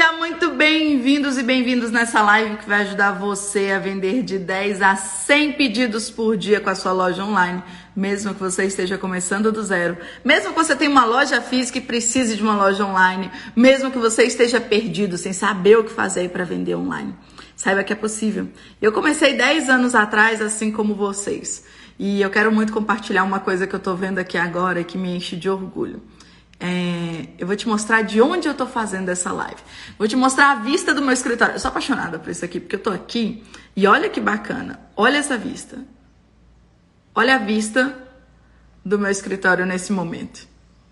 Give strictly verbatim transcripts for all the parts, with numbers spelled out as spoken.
Sejam muito bem-vindos e bem-vindos nessa live que vai ajudar você a vender de dez a cem pedidos por dia com a sua loja online, mesmo que você esteja começando do zero, mesmo que você tenha uma loja física e precise de uma loja online, mesmo que você esteja perdido sem saber o que fazer para vender online. Saiba que é possível. Eu comecei dez anos atrás, assim como vocês, e eu quero muito compartilhar uma coisa que eu tô vendo aqui agora que me enche de orgulho. É, eu vou te mostrar de onde eu tô fazendo essa live. Vou te mostrar a vista do meu escritório. Eu sou apaixonada por isso aqui, porque eu tô aqui e olha que bacana. Olha essa vista. Olha a vista do meu escritório nesse momento.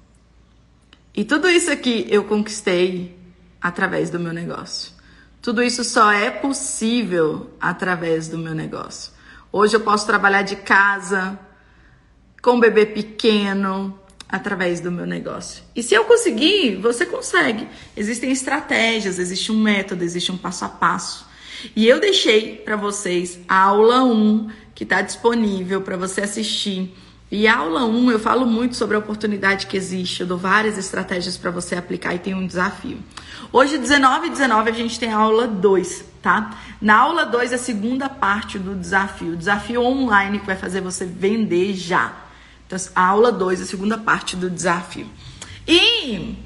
E tudo isso aqui eu conquistei através do meu negócio. Tudo isso só é possível através do meu negócio. Hoje eu posso trabalhar de casa, com um bebê pequeno, através do meu negócio. E se eu conseguir, você consegue. Existem estratégias, existe um método, existe um passo a passo. E eu deixei para vocês a aula um, que está disponível para você assistir. E a aula um, eu falo muito sobre a oportunidade que existe. Eu dou várias estratégias para você aplicar e tem um desafio. Hoje, dezenove e dezenove, a gente tem a aula dois, tá? Na aula dois, é a segunda parte do desafio. O desafio online que vai fazer você vender já. Então, a aula dois, a segunda parte do desafio. E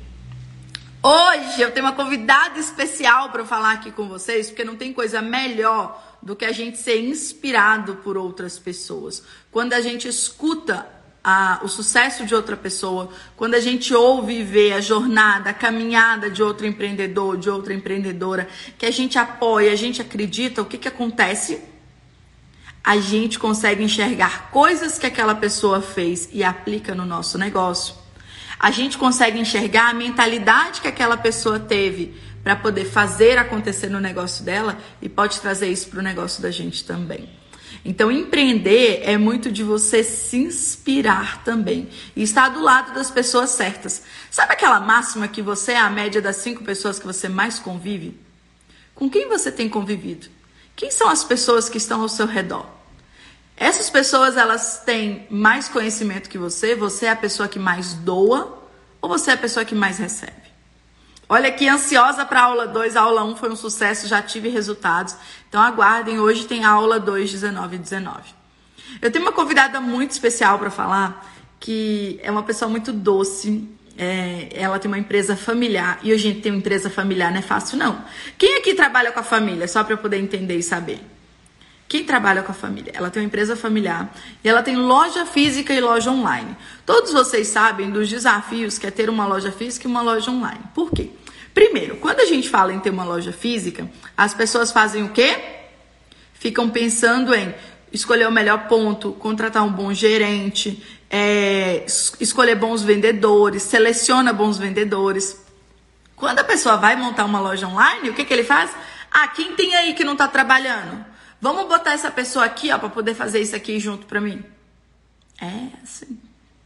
hoje eu tenho uma convidada especial para falar aqui com vocês, porque não tem coisa melhor do que a gente ser inspirado por outras pessoas. Quando a gente escuta a, o sucesso de outra pessoa, quando a gente ouve e vê a jornada, a caminhada de outro empreendedor, de outra empreendedora, que a gente apoia, a gente acredita, o que, que acontece? A gente consegue enxergar coisas que aquela pessoa fez e aplica no nosso negócio. A gente consegue enxergar a mentalidade que aquela pessoa teve para poder fazer acontecer no negócio dela e pode trazer isso para o negócio da gente também. Então, empreender é muito de você se inspirar também e estar do lado das pessoas certas. Sabe aquela máxima que você é a média das cinco pessoas que você mais convive? Com quem você tem convivido? Quem são as pessoas que estão ao seu redor? Essas pessoas, elas têm mais conhecimento que você? Você é a pessoa que mais doa ou você é a pessoa que mais recebe? Olha aqui, ansiosa para a aula dois. A aula um foi um sucesso, já tive resultados. Então aguardem, hoje tem a aula dois, dezenove e dezenove. Eu tenho uma convidada muito especial para falar, que é uma pessoa muito doce. É, ela tem uma empresa familiar. E hoje, gente, ter uma empresa familiar não é fácil, não. Quem aqui trabalha com a família? Só para eu poder entender e saber. Quem trabalha com a família? Ela tem uma empresa familiar e ela tem loja física e loja online. Todos vocês sabem dos desafios que é ter uma loja física e uma loja online. Por quê? Primeiro, quando a gente fala em ter uma loja física, as pessoas fazem o quê? Ficam pensando em escolher o melhor ponto, contratar um bom gerente, é, escolher bons vendedores, seleciona bons vendedores. Quando a pessoa vai montar uma loja online, o que, que ele faz? Ah, quem tem aí que não está trabalhando? Vamos botar essa pessoa aqui, ó, para poder fazer isso aqui junto para mim. É assim.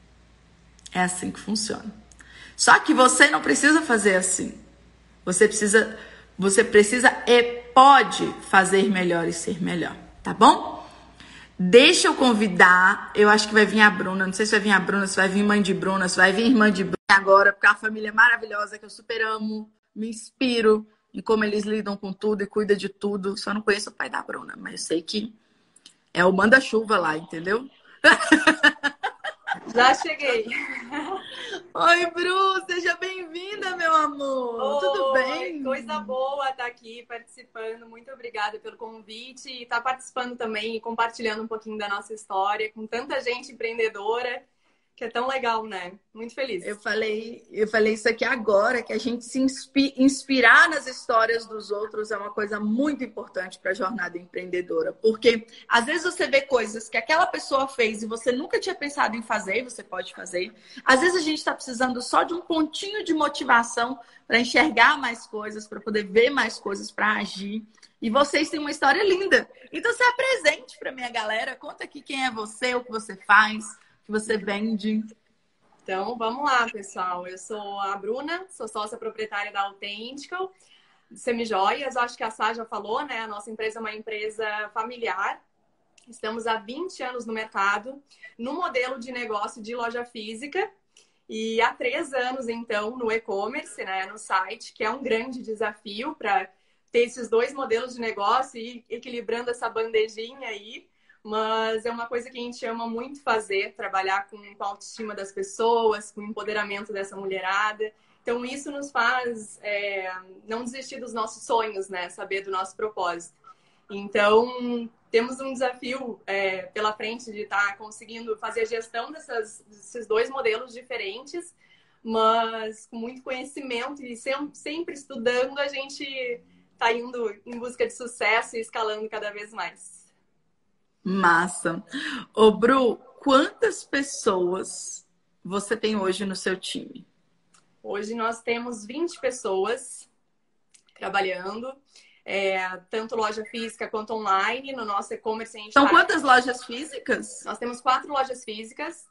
É assim que funciona. Só que você não precisa fazer assim. Você precisa, você precisa e pode fazer melhor e ser melhor, tá bom? Deixa eu convidar, eu acho que vai vir a Bruna, não sei se vai vir a Bruna, se vai vir mãe de Bruna, se vai vir irmã de Bruna agora, porque é uma família maravilhosa que eu super amo, me inspiro em como eles lidam com tudo e cuidam de tudo. Só não conheço o pai da Bruna, mas eu sei que é o manda-chuva lá, entendeu? Já cheguei. Oi, Bru, seja bem-vinda, meu amor. Oi, tudo bem? Coisa boa estar aqui participando. Muito obrigada pelo convite e estar participando também e compartilhando um pouquinho da nossa história com tanta gente empreendedora. Que é tão legal, né? Muito feliz. Eu falei, eu falei isso aqui agora, que a gente se inspi- inspirar nas histórias dos outros é uma coisa muito importante para a jornada empreendedora. Porque às vezes você vê coisas que aquela pessoa fez e você nunca tinha pensado em fazer, e você pode fazer. Às vezes a gente está precisando só de um pontinho de motivação para enxergar mais coisas, para poder ver mais coisas, para agir. E vocês têm uma história linda. Então se apresente para minha galera, conta aqui quem é você, o que você faz, que você vende. Então, vamos lá, pessoal. Eu sou a Bruna, sou sócia proprietária da Authentical Semijoias. Acho que a Sá já falou, né? A nossa empresa é uma empresa familiar. Estamos há vinte anos no mercado, no modelo de negócio de loja física. E há três anos, então, no e-commerce, né, no site, que é um grande desafio para ter esses dois modelos de negócio e equilibrando essa bandejinha aí. Mas é uma coisa que a gente ama muito fazer, trabalhar com, com a autoestima das pessoas, com o empoderamento dessa mulherada. Então, isso nos faz é, não desistir dos nossos sonhos, né? Saber do nosso propósito. Então, temos um desafio é, pela frente de estar conseguindo fazer a gestão dessas, desses dois modelos diferentes, mas com muito conhecimento e sempre, sempre estudando, a gente está indo em busca de sucesso e escalando cada vez mais. Massa. Ô, Bru, quantas pessoas você tem hoje no seu time? Hoje nós temos vinte pessoas trabalhando. É, tanto loja física quanto online. No nosso e-commerce a gente São tá... quantas lojas físicas? Nós temos quatro lojas físicas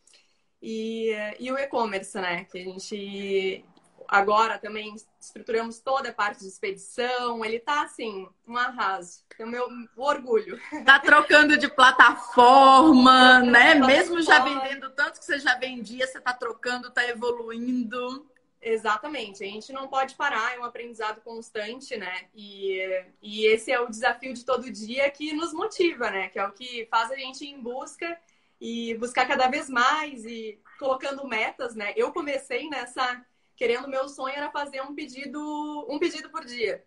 e, e o e-commerce, né? Que a gente agora também estruturamos toda a parte de expedição. Ele tá assim, um arraso. É o meu o orgulho. Tá trocando de plataforma, né? Plataforma. Mesmo já vendendo tanto que você já vendia, você tá trocando, tá evoluindo. Exatamente, a gente não pode parar, é um aprendizado constante, né? E, e esse é o desafio de todo dia que nos motiva, né? Que é o que faz a gente ir em busca e buscar cada vez mais e colocando metas, né? Eu comecei nessa, querendo, meu sonho era fazer um pedido, um pedido por dia.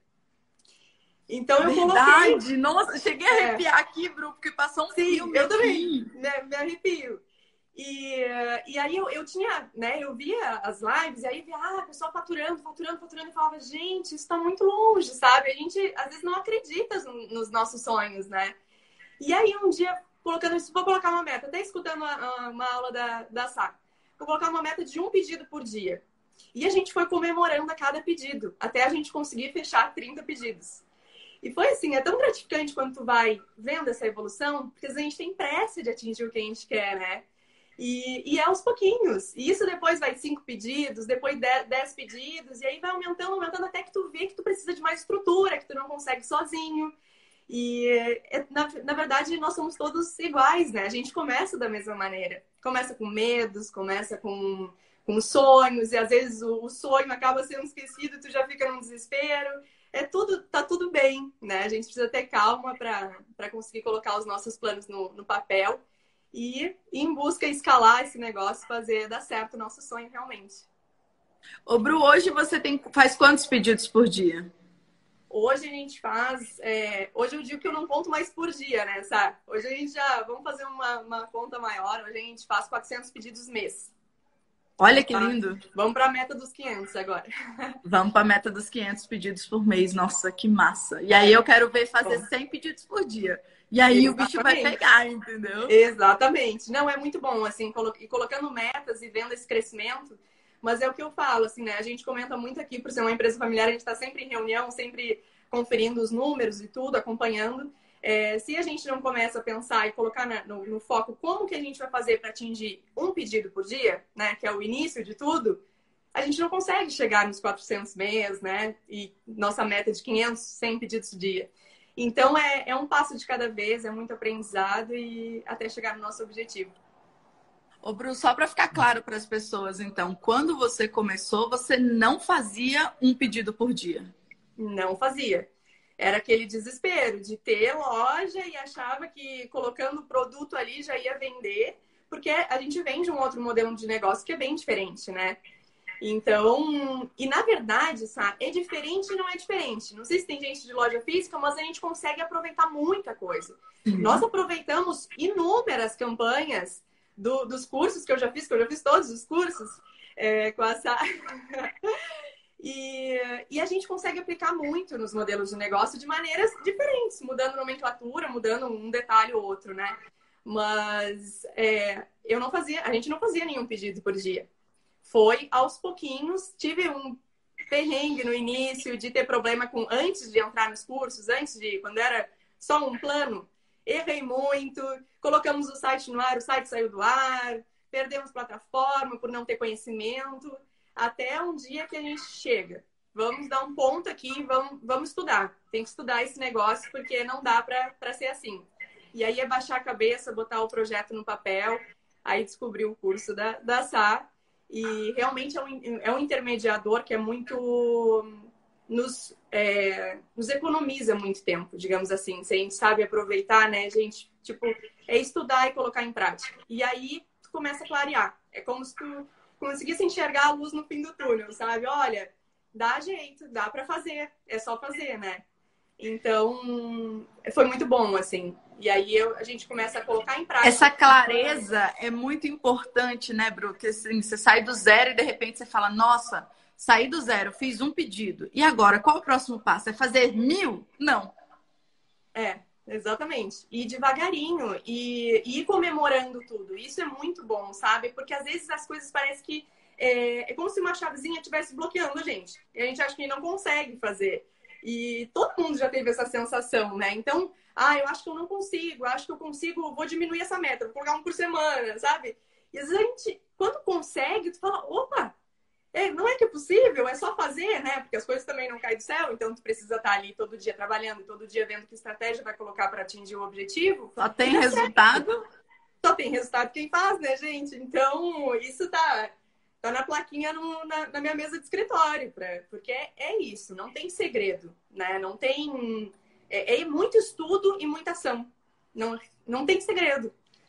Então eu Verdade. coloquei... Nossa, cheguei a arrepiar é. aqui, Bru, porque passou um Sim, filme eu aqui. também, né? Me arrepio. E, e aí eu, eu tinha, né, eu via as lives e aí via, ah, o pessoal faturando, faturando, faturando, e falava, gente, isso tá muito longe, sabe? A gente, às vezes, não acredita nos nossos sonhos, né? E aí, um dia, colocando isso, vou colocar uma meta, até escutando uma, uma aula da, da S A C, vou colocar uma meta de um pedido por dia. E a gente foi comemorando a cada pedido, até a gente conseguir fechar trinta pedidos. E foi assim, é tão gratificante quando tu vai vendo essa evolução, porque a gente tem pressa de atingir o que a gente quer, né? E, e é aos pouquinhos. E isso depois vai cinco pedidos, depois dez pedidos, e aí vai aumentando, aumentando, até que tu vê que tu precisa de mais estrutura, que tu não consegue sozinho. E, na, na verdade, nós somos todos iguais, né? A gente começa da mesma maneira. Começa com medos, começa com, com sonhos, e às vezes o, o sonho acaba sendo esquecido, tu já fica num desespero. É tudo, tá tudo bem, né? A gente precisa ter calma para conseguir colocar os nossos planos no, no papel. E ir em busca de escalar esse negócio, fazer dar certo o nosso sonho realmente. Ô, Bru, hoje você tem, faz quantos pedidos por dia? Hoje a gente faz... É, hoje eu digo que eu não conto mais por dia, né, sabe? Hoje a gente já... Vamos fazer uma, uma conta maior. Hoje a gente faz quatrocentos pedidos mês. Olha que lindo. Vamos para a meta dos quinhentos agora. Vamos para a meta dos quinhentos pedidos por mês. Nossa, que massa. E aí eu quero ver fazer cem pedidos por dia. E aí Exatamente. O bicho vai pegar, entendeu? Exatamente. Não, é muito bom, assim, e colocando metas e vendo esse crescimento. Mas é o que eu falo, assim, né? A gente comenta muito aqui, por ser uma empresa familiar, a gente está sempre em reunião, sempre conferindo os números e tudo, acompanhando. É, se a gente não começa a pensar e colocar na, no, no foco como que a gente vai fazer para atingir um pedido por dia, né? Que é o início de tudo, a gente não consegue chegar nos quatrocentos mês, né? E nossa meta de quinhentos, cem pedidos por dia. Então, é, é um passo de cada vez, é muito aprendizado e até chegar no nosso objetivo. Ô, Bru, só para ficar claro para as pessoas, então, quando você começou, você não fazia um pedido por dia? Não fazia. Era aquele desespero de ter loja e achava que colocando o produto ali já ia vender, porque a gente vende um outro modelo de negócio que é bem diferente, né? Então, e na verdade, sabe, é diferente e não é diferente. Não sei se tem gente de loja física, mas a gente consegue aproveitar muita coisa. Uhum. Nós aproveitamos inúmeras campanhas do, dos cursos que eu já fiz, que eu já fiz todos os cursos é, com a Sá. E, e a gente consegue aplicar muito nos modelos de negócio de maneiras diferentes, mudando nomenclatura, mudando um detalhe ou outro, né? Mas é, eu não fazia, a gente não fazia nenhum pedido por dia. Foi aos pouquinhos, tive um perrengue no início de ter problema com antes de entrar nos cursos, antes de, quando era só um plano, errei muito, colocamos o site no ar, o site saiu do ar, perdemos plataforma por não ter conhecimento, até um dia que a gente chega. Vamos dar um ponto aqui, vamos, vamos estudar. Tem que estudar esse negócio porque não dá para ser assim. E aí é baixar a cabeça, botar o projeto no papel, aí descobrir o curso da, da S A E realmente é um, é um intermediador que é muito... Nos, é, nos economiza muito tempo, digamos assim. Se a gente sabe aproveitar, né, gente? Tipo, é estudar e colocar em prática. E aí, tu começa a clarear. É como se tu conseguisse enxergar a luz no fim do túnel, sabe? Olha, dá jeito, dá pra fazer. É só fazer, né? Então, foi muito bom, assim. E aí eu, a gente começa a colocar em prática. Essa clareza é muito importante, né, Bru? Porque assim, você sai do zero e de repente você fala, nossa, saí do zero, fiz um pedido. E agora, qual o próximo passo? É fazer mil? Não. É, exatamente. E devagarinho, e, e ir comemorando tudo. Isso é muito bom, sabe? Porque às vezes as coisas parecem que... É, é como se uma chavezinha estivesse bloqueando a gente. E a gente acha que não consegue fazer. E todo mundo já teve essa sensação, né? Então, ah, eu acho que eu não consigo, eu acho que eu consigo, vou diminuir essa meta, vou colocar um por semana, sabe? E às vezes a gente, quando consegue, tu fala, opa, é, não é que é possível, é só fazer, né? Porque as coisas também não caem do céu, então tu precisa estar ali todo dia trabalhando, todo dia vendo que estratégia vai colocar para atingir o objetivo. Só tem resultado? Certo. Só tem resultado quem faz, né, gente? Então, isso tá... Tá na plaquinha no, na, na minha mesa de escritório, pra, porque é, é isso, não tem segredo, né? Não tem... É, é muito estudo e muita ação. Não, não tem segredo.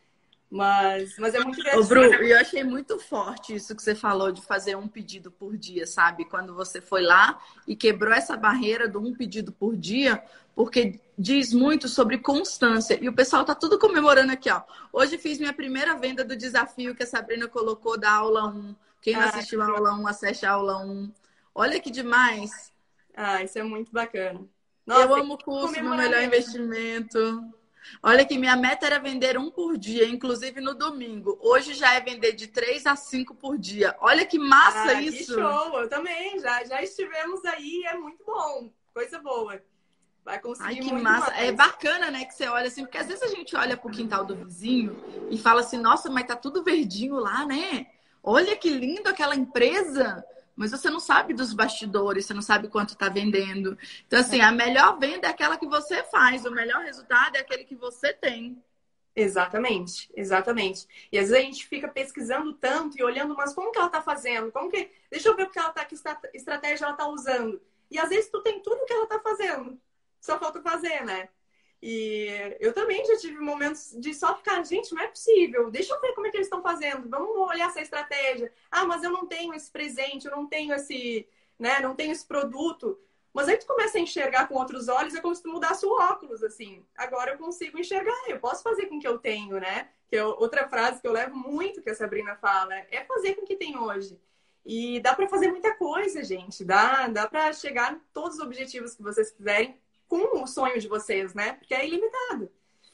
Mas, mas é muito Ô, Bru, eu achei muito forte isso que você falou de fazer um pedido por dia, sabe? Quando você foi lá e quebrou essa barreira do um pedido por dia, porque diz muito sobre constância. E o pessoal tá tudo comemorando aqui, ó. Hoje fiz minha primeira venda do desafio que a Sabrina colocou da aula um. Quem não assistiu a aula um, acesse a aula um. Olha que demais. Ah, isso é muito bacana. Nossa, eu amo o curso, meu melhor investimento. Olha que minha meta era vender um por dia, inclusive no domingo. Hoje já é vender de três a cinco por dia. Olha que massa ah, isso. Que show, eu também. Já, já estivemos aí, é muito bom. Coisa boa. Vai conseguir. Ai, que muito massa. mais. É bacana, né, que você olha assim, porque às vezes a gente olha pro quintal do vizinho e fala assim, nossa, mas tá tudo verdinho lá, né? Olha que lindo aquela empresa. Mas você não sabe dos bastidores, você não sabe quanto está vendendo. Então, assim, a melhor venda é aquela que você faz, o melhor resultado é aquele que você tem. Exatamente, exatamente. E às vezes a gente fica pesquisando tanto e olhando, mas como que ela está fazendo? Como que... Deixa eu ver o que ela tá, que estratégia ela está usando. E às vezes tu tem tudo o que ela está fazendo. Só falta fazer, né? E eu também já tive momentos de só ficar, gente, não é possível, deixa eu ver como é que eles estão fazendo, vamos olhar essa estratégia. Ah, mas eu não tenho esse presente, eu não tenho esse, né, não tenho esse produto. Mas aí tu começa a enxergar com outros olhos, é como se tu mudasse o óculos, assim. Agora eu consigo enxergar, eu posso fazer com o que eu tenho, né? Que é outra frase que eu levo muito que a Sabrina fala, é fazer com o que tem hoje. E dá para fazer muita coisa, gente. Dá, dá para chegar em todos os objetivos que vocês quiserem com o sonho de vocês, né? Porque é ilimitado.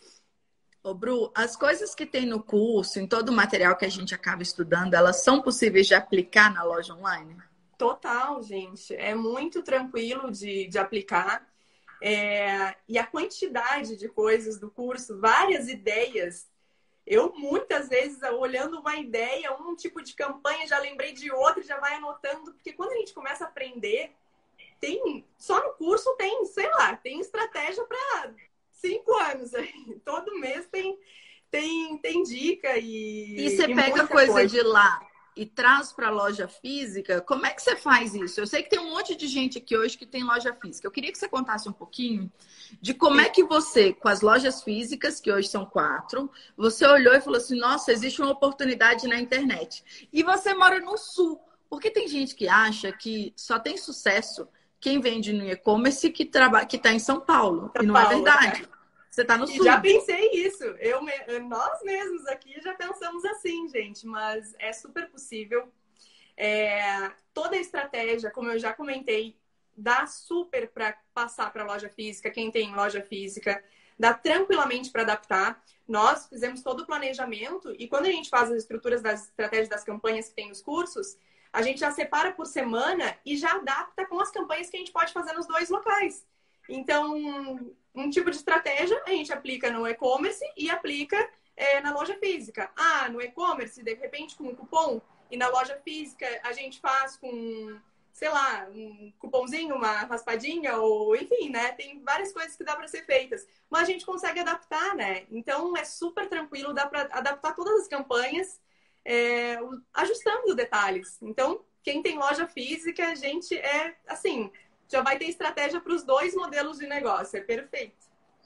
Ô, Bru, as coisas que tem no curso, em todo o material que a gente acaba estudando, elas são possíveis de aplicar na loja online? Total, gente. É muito tranquilo de, de aplicar. É... E a quantidade de coisas do curso, várias ideias. Eu, muitas vezes, olhando uma ideia, um tipo de campanha, já lembrei de outra, já vai anotando. Porque quando a gente começa a aprender, tem, só no curso tem, sei lá, tem estratégia para cinco anos aí. Todo mês tem, tem, tem dica e. E você e pega coisa, coisa de lá e traz para a loja física, como é que você faz isso? Eu sei que tem um monte de gente aqui hoje que tem loja física. Eu queria que você contasse um pouquinho de como é que você, com as lojas físicas, que hoje são quatro, você olhou e falou assim, nossa, existe uma oportunidade na internet. E você mora no Sul. Porque tem gente que acha que só tem sucesso quem vende no e-commerce que trabalha, que está em São Paulo. São e não Paulo, é verdade. É. Você está no Sul. Já pensei isso. Eu, nós mesmos aqui já pensamos assim, gente. Mas é super possível. É, toda a estratégia, como eu já comentei, dá super para passar para loja física. Quem tem loja física, dá tranquilamente para adaptar. Nós fizemos todo o planejamento. E quando a gente faz as estruturas das estratégias das campanhas que tem nos cursos, a gente já separa por semana e já adapta com as campanhas que a gente pode fazer nos dois locais. Então, um tipo de estratégia a gente aplica no e-commerce e aplica é, na loja física. Ah, no e-commerce, de repente, com um cupom. E na loja física, a gente faz com, sei lá, um cupomzinho, uma raspadinha, ou enfim, né? Tem várias coisas que dá para ser feitas. Mas a gente consegue adaptar, né? Então, é super tranquilo, dá para adaptar todas as campanhas. é, ajustando detalhes. Então, quem tem loja física, a gente é assim, já vai ter estratégia para os dois modelos de negócio, é perfeito.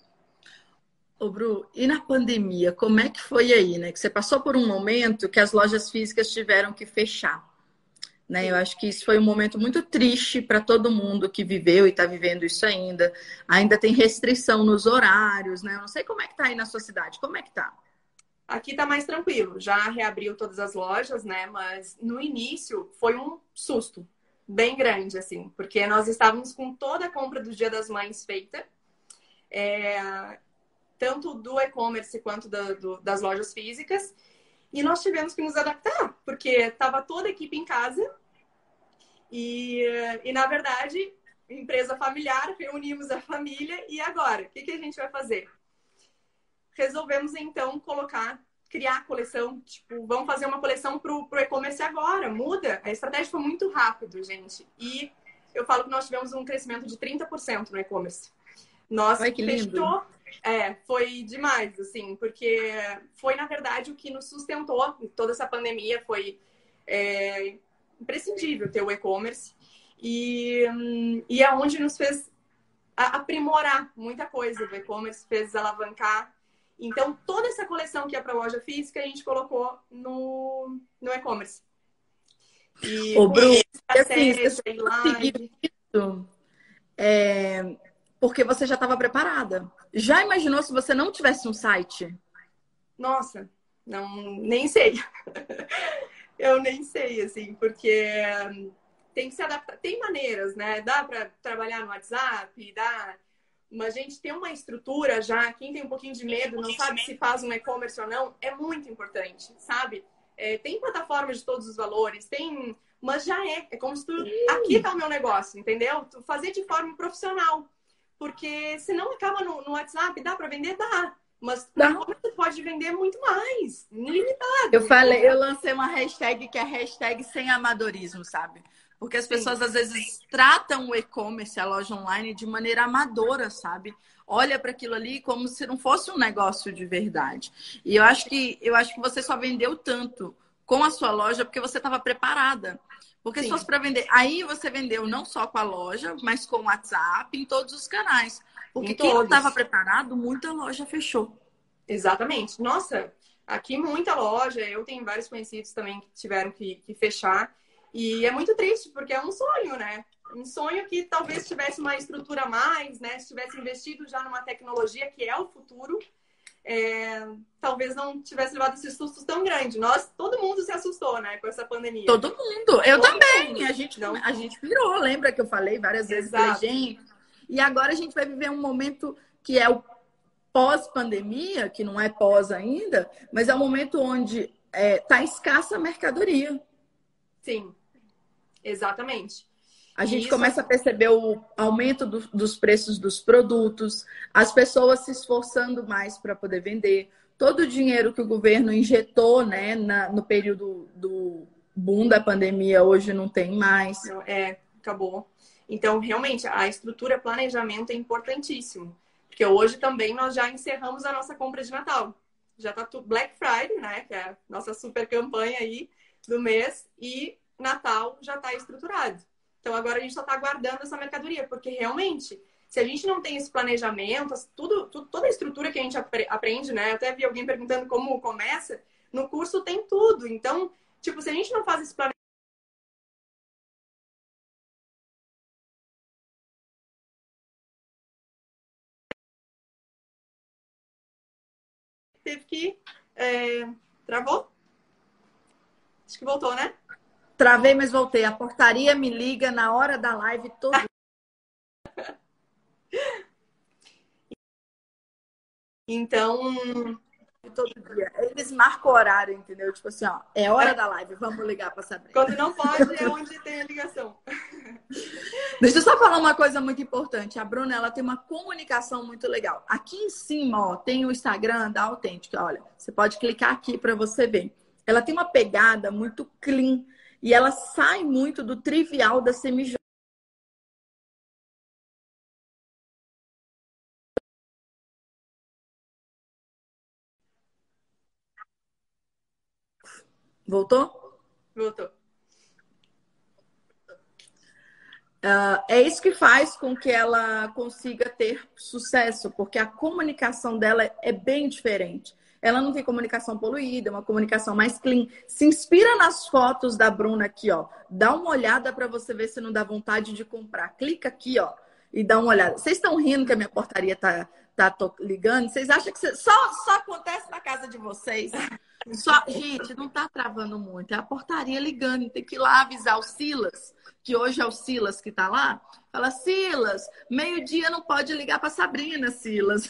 Ô, Bru, e na pandemia, como é que foi aí, né? Que você passou por um momento que as lojas físicas tiveram que fechar, né? Eu Sim. acho que isso foi um momento muito triste para todo mundo que viveu e está vivendo isso ainda. Ainda tem restrição nos horários, né? Eu não sei como é que tá aí na sua cidade. Como é que tá? Aqui tá mais tranquilo, já reabriu todas as lojas, né? Mas no início foi um susto bem grande, assim, porque nós estávamos com toda a compra do Dia das Mães feita, é, tanto do e-commerce quanto da, do, das lojas físicas, e nós tivemos que nos adaptar, porque estava toda a equipe em casa e, e na verdade, empresa familiar, reunimos a família e agora, o que, que a gente vai fazer? Resolvemos então colocar, criar a coleção, tipo, vamos fazer uma coleção pro, pro e-commerce agora, muda. A estratégia foi muito rápido, gente. E eu falo que nós tivemos um crescimento de trinta por cento no e-commerce. Nós Olha que lindo. fechou, é, foi demais, assim, porque foi, na verdade, o que nos sustentou toda essa pandemia, foi é, imprescindível ter o e-commerce. E, e é onde nos fez aprimorar muita coisa do e-commerce, fez alavancar. Então, toda essa coleção que é para loja física, a gente colocou no, no e-commerce. E Ô, com Bru, e assim, você estratégia só e conseguiu live. isso é, porque você já estava preparada. Já imaginou se você não tivesse um site? Nossa, não, nem sei. Eu nem sei, assim, porque tem que se adaptar. Tem maneiras, né? Dá para trabalhar no WhatsApp, dá. Mas a gente tem uma estrutura já. Quem tem um pouquinho de medo, não sabe se faz um e-commerce ou não, é muito importante, sabe? É, tem plataformas de todos os valores, tem. Mas já é. É como se tu. Aqui tá o meu negócio, entendeu? Tu fazer de forma profissional. Porque senão acaba no, no WhatsApp, dá para vender? Dá. Mas no Dá. e-commerce tu pode vender muito mais, ilimitado, Eu falei, eu entendeu? lancei uma hashtag que é hashtag sem amadorismo, sabe? Porque as Sim, pessoas às vezes tratam o e-commerce, a loja online, de maneira amadora, sabe? Olha para aquilo ali como se não fosse um negócio de verdade. E eu acho que eu acho que você só vendeu tanto com a sua loja porque você estava preparada. Porque se sim, fosse para vender, aí você vendeu não só com a loja, mas com o WhatsApp, em todos os canais. em Porque quem não estava todos. preparado, muita loja fechou. Exatamente. Nossa, aqui muita loja, eu tenho vários conhecidos também que tiveram que, que fechar. E é muito triste, porque é um sonho, né? Um sonho que talvez tivesse uma estrutura a mais, né? Se tivesse investido já numa tecnologia que é o futuro, é, talvez não tivesse levado esse susto tão grande. Nós, todo mundo se assustou, né, com essa pandemia. Todo mundo. Eu Todo também. mundo. A gente, Não, a gente pirou. Lembra que eu falei várias vezes? Falei, exato. gente. E agora a gente vai viver um momento que é o pós-pandemia, que não é pós ainda, mas é um momento onde está escassa a mercadoria. Sim, exatamente. A E gente isso começa a perceber o aumento do, dos preços dos produtos, as pessoas se esforçando mais para poder vender. Todo o dinheiro que o governo injetou, né, na, no período do boom da pandemia, hoje não tem mais. não, é, acabou. Então, realmente, a estrutura planejamento é importantíssimo. Porque hoje também nós já encerramos a nossa compra de Natal. Já tá tudo Black Friday, né? Que é a nossa super campanha aí do mês. E Natal já está estruturado. Então, agora a gente só está aguardando essa mercadoria. Porque realmente, se a gente não tem esse planejamento, tudo, tudo, toda a estrutura que a gente aprende, né? Eu até vi alguém perguntando como começa. No curso tem tudo. Então, tipo, se a gente não faz esse planejamento, teve que. É... Travou? Acho que voltou, né? Travei, mas voltei. A portaria me liga na hora da live todo, Então, todo dia. Eles marcam o horário, entendeu? Tipo assim, ó, é hora da live, vamos ligar para saber. quando não pode, é onde tem a ligação. Deixa eu só falar uma coisa muito importante. A Bruna, ela tem uma comunicação muito legal. Aqui em cima, ó, tem o Instagram da Autêntica. Olha, você pode clicar aqui para você ver. Ela tem uma pegada muito clean e ela sai muito do trivial da semi. Voltou? Voltou. Uh, é isso que faz com que ela consiga ter sucesso, porque a comunicação dela é bem diferente. Ela não tem comunicação poluída, é uma comunicação mais clean. Se inspira nas fotos da Bruna aqui, ó. Dá uma olhada para você ver se não dá vontade de comprar. Clica aqui, ó, e dá uma olhada. Vocês estão rindo que a minha portaria tá, tá ligando? Vocês acham que só, só acontece na casa de vocês? Só, gente, não tá travando muito. É a portaria ligando. Tem que ir lá avisar o Silas, que hoje é o Silas que tá lá. Fala, Silas, meio-dia não pode ligar pra Sabrina, Silas.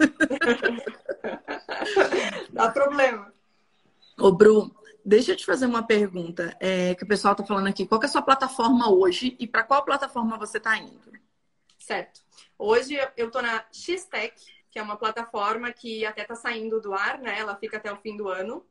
Dá problema. Ô, Bru, deixa eu te fazer uma pergunta. É, que o pessoal tá falando aqui. Qual que é a sua plataforma hoje e para qual plataforma você tá indo? Certo. Hoje eu tô na X-Tech, que é uma plataforma que até tá saindo do ar, né? Ela fica até o fim do ano.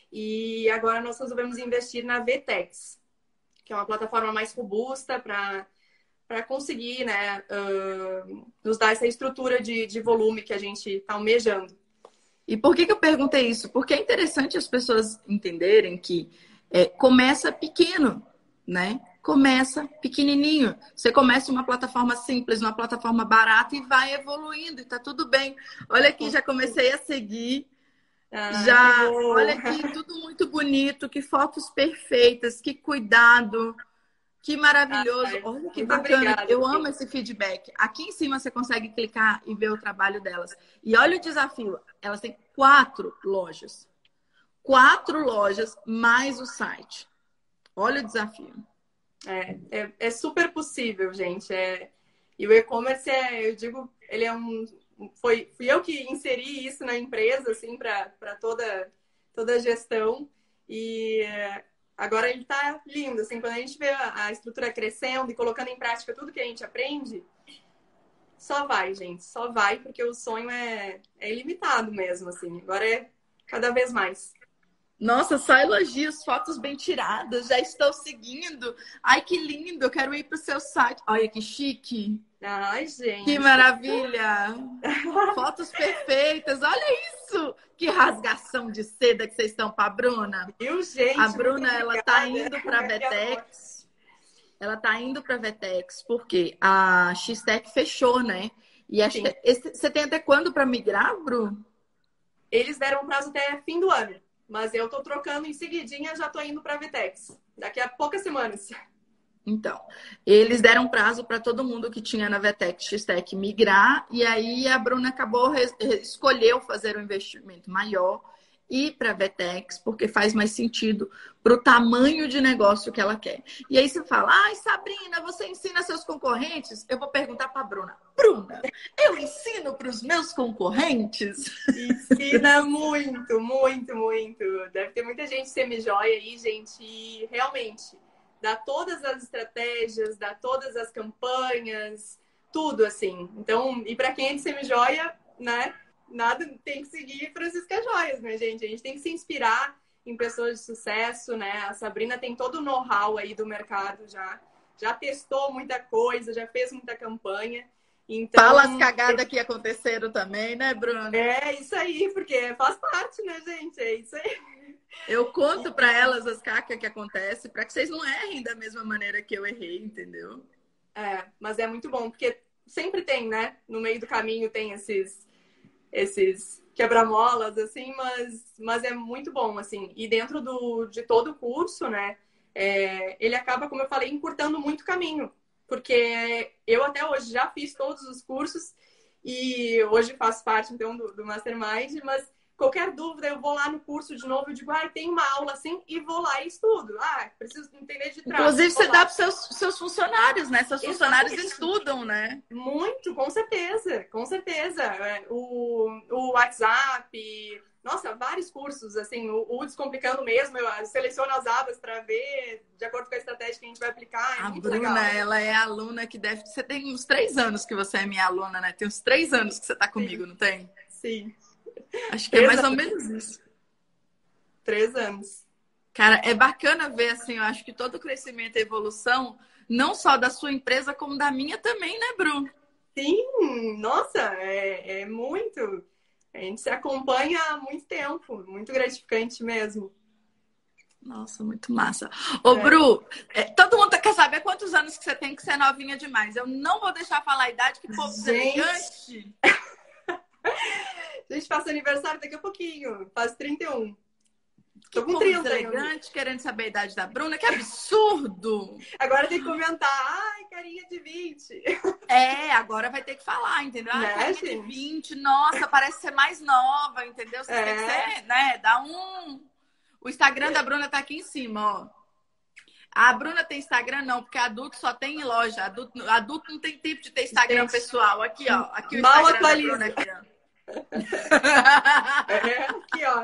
E agora nós resolvemos investir na Vtex, que é uma plataforma mais robusta para para conseguir, né, uh, nos dar essa estrutura de, de volume que a gente está almejando. E por que que eu perguntei isso? Porque é interessante as pessoas entenderem que é, começa pequeno, né? Começa pequenininho. Você começa uma plataforma simples, uma plataforma barata e vai evoluindo e tá tudo bem. Olha aqui, já comecei a seguir. Ah, já, olha aqui, tudo muito bonito, que fotos perfeitas, que cuidado. Que maravilhoso. Ai, olha que muito bacana. obrigada, Eu gente. amo esse feedback. Aqui em cima você consegue clicar e ver o trabalho delas. E olha o desafio. Elas têm quatro lojas. Quatro lojas mais o site. Olha o desafio. É, é, é super possível, gente. É, e o e-commerce, é, eu digo, ele é um... Foi, fui eu que inseri isso na empresa, assim, para toda, toda a gestão. E agora ele tá lindo, assim, quando a gente vê a, a estrutura crescendo e colocando em prática tudo que a gente aprende, só vai, gente, só vai, porque o sonho é, é ilimitado mesmo, assim. Agora é cada vez mais. Nossa, só elogios, fotos bem tiradas, já estou seguindo. Ai, que lindo, eu quero ir para o seu site. Olha que chique. Ai, gente. Que maravilha. Fotos perfeitas, olha isso. Que rasgação de seda que vocês estão para a Bruna. Viu, gente? A Bruna, ela tá indo para a Vtex. Ela tá indo para a Vtex porque a X-Tech fechou, né? E acho que esse, você tem até quando para migrar, Bru? Eles deram prazo até fim do ano. Mas eu tô trocando em seguidinha, já tô indo para a Vtex. Daqui a poucas semanas. Então, eles deram prazo para todo mundo que tinha na Vtex, X-Tech migrar. E aí a Bruna acabou, escolheu fazer um investimento maior e ir para a Vtex, porque faz mais sentido para o tamanho de negócio que ela quer. E aí você fala, ai, Sabrina, você ensina seus concorrentes? Eu vou perguntar para a Bruna. Bruna, eu ensino para os meus concorrentes? Ensina muito, muito, muito. Deve ter muita gente semi-joia aí, gente. E realmente, dá todas as estratégias, dá todas as campanhas, tudo assim. Então, e para quem é de semi-joia, né? Nada tem que seguir Francisca Joias, né, gente? A gente tem que se inspirar em pessoas de sucesso, né? A Sabrina tem todo o know-how aí do mercado já. Já testou muita coisa, já fez muita campanha. Então, fala as cagadas que aconteceram também, né, Bruna? É isso aí, porque faz parte, né, gente? É isso aí. Eu conto para elas as cacas que acontecem, para que vocês não errem da mesma maneira que eu errei, entendeu? É, mas é muito bom, porque sempre tem, né? No meio do caminho tem esses esses quebra-molas, assim, mas, mas é muito bom, assim. E dentro do, de todo o curso, né, é, ele acaba, como eu falei, encurtando muito caminho. Porque eu até hoje já fiz todos os cursos e hoje faço parte, então, do, do Mastermind, mas qualquer dúvida, eu vou lá no curso de novo, eu digo, ah, tem uma aula assim, e vou lá e estudo. Ah, preciso entender de trás. Inclusive, você dá para os seus, seus funcionários, né? Seus funcionários Exatamente. Estudam, né? Muito, com certeza, com certeza. O, o WhatsApp, nossa, vários cursos, assim, o, o Descomplicando mesmo, eu seleciono as abas para ver, de acordo com a estratégia que a gente vai aplicar. É a muito Bruna, legal. Ela é aluna que deve... Você tem uns três anos que você é minha aluna, né? Tem uns três anos que você tá comigo, Sim. não tem? Sim. Acho que é mais ou menos isso. Três anos. Cara, é bacana ver, assim, eu acho que todo o crescimento e evolução, não só da sua empresa, como da minha também, né, Bru? Sim, nossa, é, é muito. A gente se acompanha há muito tempo, muito gratificante mesmo. Nossa, muito massa. Ô, É. Bru, é, todo mundo quer saber quantos anos que você tem, que você é novinha demais. Eu não vou deixar falar a idade, que povo Gente, deselegante. a gente passa aniversário daqui a pouquinho. Faz trinta e um. Que Tô com povo trinta ainda. deselegante, querendo saber a idade da Bruna. Que absurdo! Agora tem que comentar. Ai, carinha de vinte. É, agora vai ter que falar, entendeu? Ah, Né, carinha de gente? vinte, nossa, parece ser mais nova, entendeu? Vocês têm que É. ser, né? Dá um... O Instagram da Bruna tá aqui em cima, ó. A Bruna tem Instagram, não, porque adulto só tem em loja. Adulto, adulto não tem tempo de ter Instagram Gente, pessoal. Aqui, ó. Aqui o mal Instagram da atualiza. Bruna, aqui, ó. É, aqui, ó.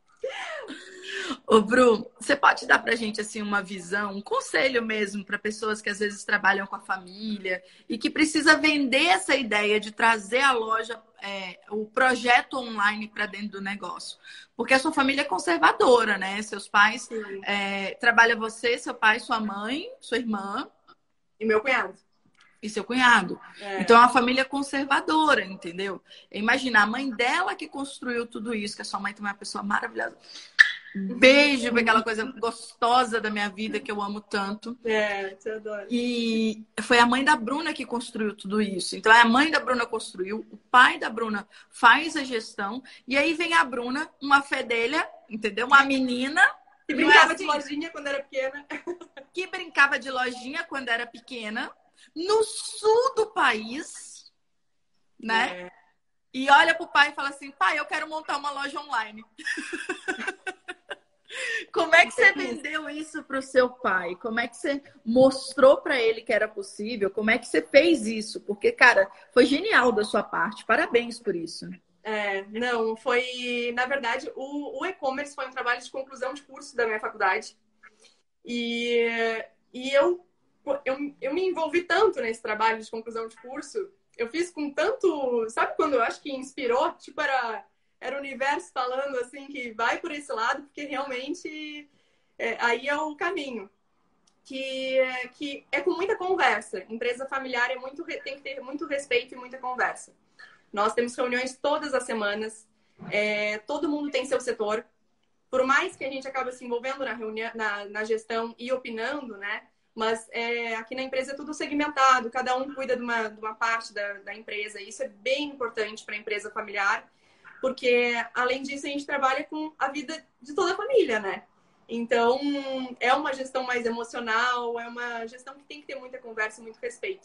Ô, Bru, você pode dar pra gente assim uma visão, um conselho mesmo para pessoas que às vezes trabalham com a família e que precisa vender essa ideia de trazer a loja, é, o projeto online para dentro do negócio? Porque a sua família é conservadora, né? Seus pais é, trabalha você, seu pai, sua mãe, sua irmã E meu cunhado. e seu cunhado. É. Então é uma família conservadora, entendeu? Imagina a mãe dela que construiu tudo isso, que a sua mãe também é uma pessoa maravilhosa. Beijo pra aquela coisa gostosa da minha vida que eu amo tanto. É, te adoro. E foi a mãe da Bruna que construiu tudo isso. Então a mãe da Bruna construiu, o pai da Bruna faz a gestão, e aí vem a Bruna, uma fedelha, entendeu? Uma menina Que não é brincava assim, de lojinha quando era pequena. que brincava de lojinha quando era pequena, no sul do país, né? É. E olha pro pai e fala assim: pai, eu quero montar uma loja online. Como é que você vendeu isso pro seu pai? Como é que você mostrou para ele que era possível? Como é que você fez isso? Porque, cara, foi genial da sua parte. Parabéns por isso. É, não, foi... Na verdade, o, o e-commerce foi um trabalho de conclusão de curso da minha faculdade. E, e eu, eu, eu me envolvi tanto nesse trabalho de conclusão de curso. Eu fiz com tanto... Sabe quando eu acho que inspirou? Tipo, era... Era o universo falando assim que vai por esse lado, porque realmente é, aí é o caminho. Que, que é com muita conversa. Empresa familiar é muito, tem que ter muito respeito e muita conversa. Nós temos reuniões todas as semanas. É, todo mundo tem seu setor. Por mais que a gente acabe se envolvendo na, reunião, na, na gestão e opinando, né? Mas é, aqui na empresa é tudo segmentado. Cada um cuida de uma, de uma parte da, da empresa. E isso é bem importante para a empresa familiar. Porque, além disso, a gente trabalha com a vida de toda a família, né? Então, é uma gestão mais emocional, é uma gestão que tem que ter muita conversa e muito respeito.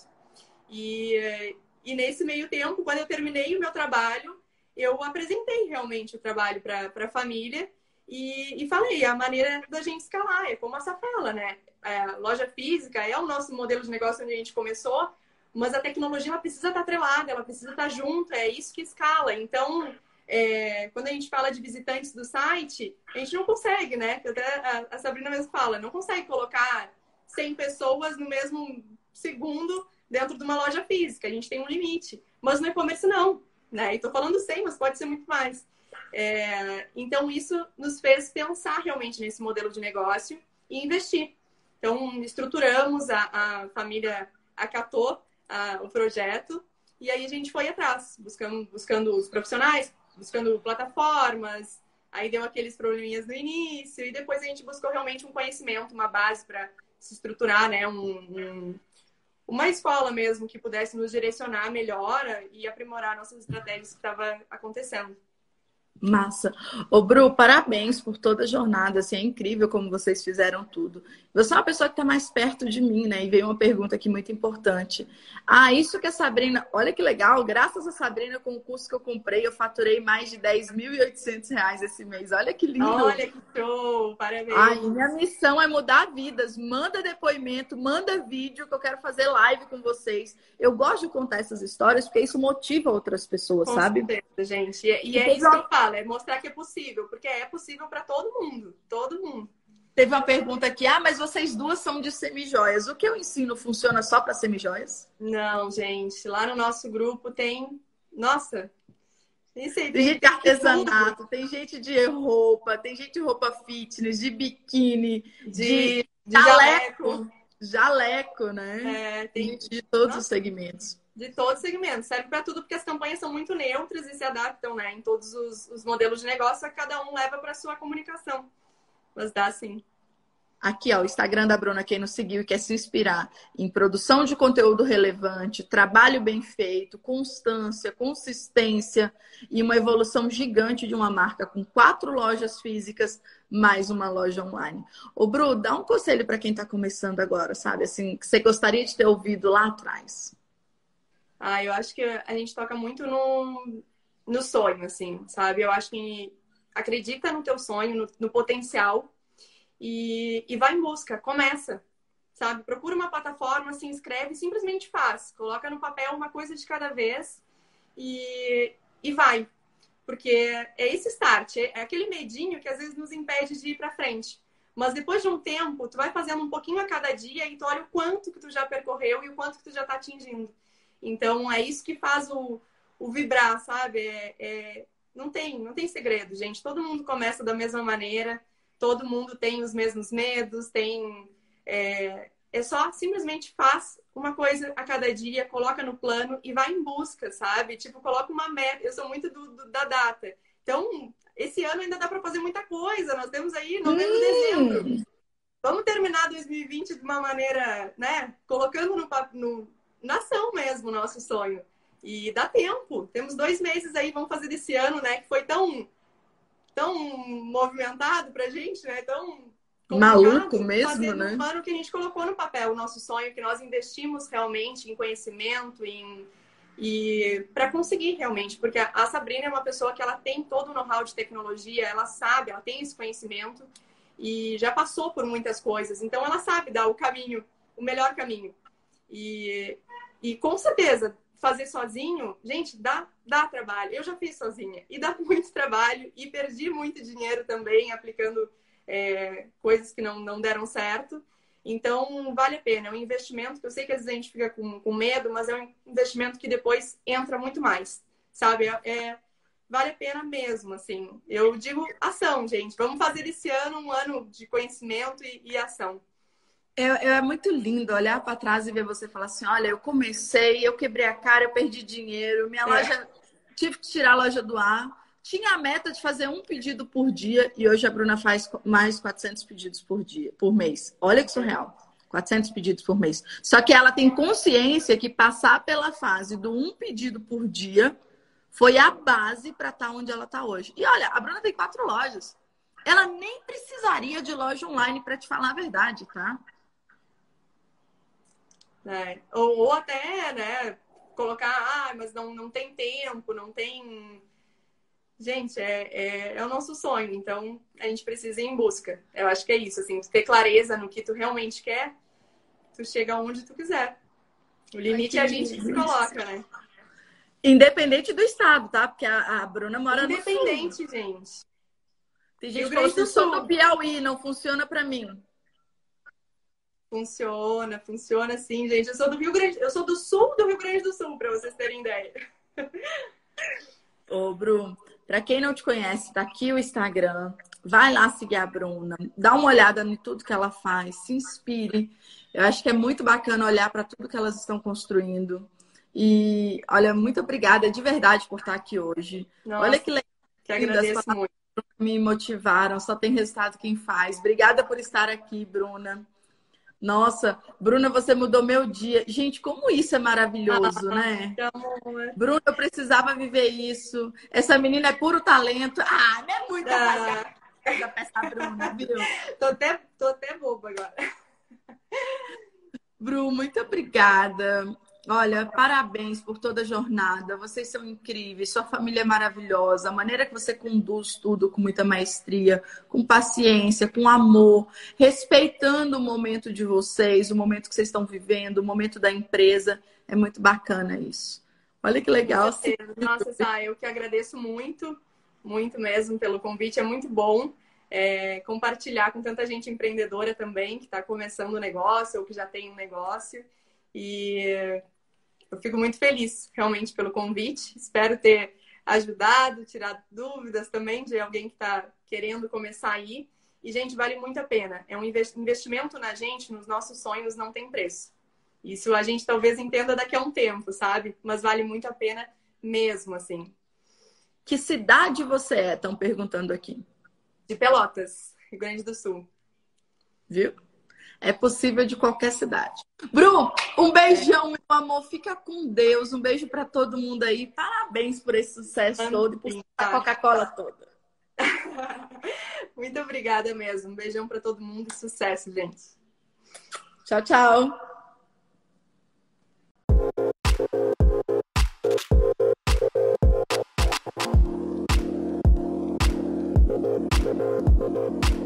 E, e nesse meio tempo, quando eu terminei o meu trabalho, eu apresentei realmente o trabalho para a família e, e falei a maneira da gente escalar. É como a Safela, né? A loja física é o nosso modelo de negócio onde a gente começou, mas a tecnologia ela precisa estar atrelada, ela precisa estar junto, é isso que escala. Então... É, quando a gente fala de visitantes do site, a gente não consegue, né? Até a, a Sabrina mesmo fala, não consegue colocar cem pessoas no mesmo segundo dentro de uma loja física. A gente tem um limite. Mas no e-commerce não, né? E tô falando cem, mas pode ser muito mais. É, então, isso nos fez pensar realmente nesse modelo de negócio e investir. Então, estruturamos, a, a família acatou a, o projeto e aí a gente foi atrás, buscando, buscando os profissionais, buscando plataformas, aí deu aqueles probleminhas no início, e depois a gente buscou realmente um conhecimento, uma base para se estruturar, né? Um, um, uma escola mesmo que pudesse nos direcionar melhor e aprimorar nossas estratégias que estava acontecendo. Massa. Ô, Bru, parabéns por toda a jornada. Assim, é incrível como vocês fizeram tudo. Você é uma pessoa que está mais perto de mim, né? E veio uma pergunta aqui muito importante. Ah, isso que a Sabrina... Olha que legal. Graças a Sabrina, com o curso que eu comprei, eu faturei mais de dez mil e oitocentos reais esse mês. Olha que lindo. Olha que show. Parabéns. Ai, minha missão é mudar vidas. Manda depoimento, manda vídeo que eu quero fazer live com vocês. Eu gosto de contar essas histórias porque isso motiva outras pessoas, com sabe? certeza, gente. E, e é isso que eu falo, é mostrar que é possível, porque é possível para todo mundo, todo mundo. Teve uma pergunta aqui, ah, mas vocês duas são de semijoias. O que eu ensino funciona só para semijoias? Não, gente, lá no nosso grupo tem, nossa, nem sei, Tem tem, gente de artesanato, tem gente de roupa, tem gente de roupa fitness, de biquíni, de, de, de jaleco, jaleco, jaleco, né? é, Tem tem gente de todos nossa, os segmentos. de todos os segmentos, serve para tudo, porque as campanhas são muito neutras e se adaptam, né, em todos os, os modelos de negócio, cada um leva para sua comunicação, mas dá sim. Aqui, ó, o Instagram da Bruna, quem não seguiu e quer se inspirar em produção de conteúdo relevante, trabalho bem feito, constância, consistência e uma evolução gigante de uma marca com quatro lojas físicas mais uma loja online. Ô, Bru, dá um conselho para quem está começando agora, sabe? Assim, que você gostaria de ter ouvido lá atrás. Ah, eu acho que a gente toca muito no, no sonho, assim, sabe? Eu acho que acredita no teu sonho, no, no potencial e, e vai em busca, começa, sabe? Procura uma plataforma, se inscreve, simplesmente faz. Coloca no papel uma coisa de cada vez e, e vai. Porque é esse start, é aquele medinho que às vezes nos impede de ir para frente. Mas depois de um tempo, tu vai fazendo um pouquinho a cada dia e tu olha o quanto que tu já percorreu e o quanto que tu já tá atingindo. Então, é isso que faz o, o vibrar, sabe? É, é, não tem, não tem segredo, gente. Todo mundo começa da mesma maneira, todo mundo tem os mesmos medos, tem... É, é só simplesmente faz uma coisa a cada dia, coloca no plano e vai em busca, sabe? Tipo, coloca uma meta. Eu sou muito do, do, da data. Então, esse ano ainda dá para fazer muita coisa. Nós temos aí novembro, hum. dezembro. Vamos terminar dois mil e vinte de uma maneira, né? Colocando no, no, na ação mesmo o nosso sonho. E dá tempo. Temos dois meses aí, vamos fazer desse ano, né? Que foi tão, tão movimentado pra gente, né? Tão maluco mesmo, né? Um ano que a gente colocou no papel o nosso sonho, que nós investimos realmente em conhecimento, em... e para conseguir realmente, porque a Sabrina é uma pessoa que ela tem todo o know-how de tecnologia, ela sabe, ela tem esse conhecimento e já passou por muitas coisas, então ela sabe dar o caminho, o melhor caminho. E, e com certeza, fazer sozinho, gente, dá, dá trabalho. Eu já fiz sozinha e dá muito trabalho e perdi muito dinheiro também aplicando é, coisas que não, não deram certo. Então, vale a pena. É um investimento que eu sei que às vezes a gente fica com, com medo, mas é um investimento que depois entra muito mais, sabe? É, é, vale a pena mesmo, assim. Eu digo ação, gente. Vamos fazer esse ano um ano de conhecimento e, e ação. É, é muito lindo olhar para trás e ver você falar assim, olha, eu comecei, eu quebrei a cara, eu perdi dinheiro, minha é. loja, tive que tirar a loja do ar, tinha a meta de fazer um pedido por dia e hoje a Bruna faz mais quatrocentos pedidos por dia, por mês. Olha que surreal, quatrocentos pedidos por mês. Só que ela tem consciência que passar pela fase do um pedido por dia foi a base para estar onde ela está hoje. E olha, a Bruna tem quatro lojas. Ela nem precisaria de loja online para te falar a verdade, tá? É. Ou, ou até, né, colocar, ah, mas não, não tem tempo, não tem... Gente, é, é, é o nosso sonho, então a gente precisa ir em busca. Eu acho que é isso, assim, ter clareza no que tu realmente quer, tu chega onde tu quiser. O limite é a gente que se coloca, né? Independente do estado, tá? Porque a, a Bruna mora Independente, no sul. Independente, gente. Tem gente que falou assim, eu sou do Piauí, não funciona pra mim. Funciona, funciona sim, gente. Eu sou do Rio Grande, eu sou do sul do Rio Grande do Sul, para vocês terem ideia. Ô, Bru, para quem não te conhece, tá aqui o Instagram. Vai lá seguir a Bruna, dá uma olhada em tudo que ela faz, se inspire. Eu acho que é muito bacana olhar para tudo que elas estão construindo. E olha, muito obrigada de verdade por estar aqui hoje. Nossa, olha que legal. Que agradeço muito. Me motivaram, só tem resultado quem faz. Obrigada por estar aqui, Bruna. Nossa, Bruna, você mudou meu dia. Gente, como isso é maravilhoso, ah, né? Amor. Bruna, eu precisava viver isso. Essa menina é puro talento. Ah, não é muita ah. coisa pra essa Bruna, viu? tô, até, tô até boba agora. Bru, muito obrigada. Olha, parabéns por toda a jornada. Vocês são incríveis, sua família é maravilhosa. A maneira que você conduz tudo com muita maestria, com paciência, com amor, respeitando o momento de vocês, o momento que vocês estão vivendo, o momento da empresa. É muito bacana isso. Olha que legal. Nossa, Sá, eu que agradeço muito, muito mesmo pelo convite. É muito bom é, compartilhar com tanta gente empreendedora também, que está começando o negócio ou que já tem um negócio. E eu fico muito feliz, realmente, pelo convite. Espero ter ajudado, tirado dúvidas também de alguém que está querendo começar aí. E, gente, vale muito a pena. É um investimento na gente, nos nossos sonhos, não tem preço. Isso a gente talvez entenda daqui a um tempo, sabe? Mas vale muito a pena mesmo, assim. Que cidade você é? Estão perguntando aqui. De Pelotas, Rio Grande do Sul. viu? É possível de qualquer cidade. Bru, um beijão, meu amor. Fica com Deus. Um beijo para todo mundo aí. Parabéns por esse sucesso todo e por a Coca-Cola toda. Muito obrigada mesmo. Um beijão para todo mundo e sucesso, gente. Tchau, tchau. Thank you.